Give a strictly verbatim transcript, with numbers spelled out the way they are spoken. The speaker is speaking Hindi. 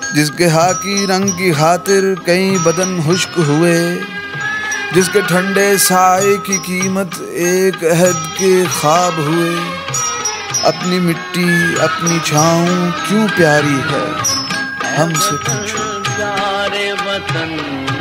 जिसके हाकी रंग की खातिर कई बदन खुश्क हुए, जिसके ठंडे साए की कीमत एक अहद के ख्वाब हुए। अपनी मिट्टी अपनी छाँव क्यों प्यारी है, हमसे पूछो। प्यारे वतन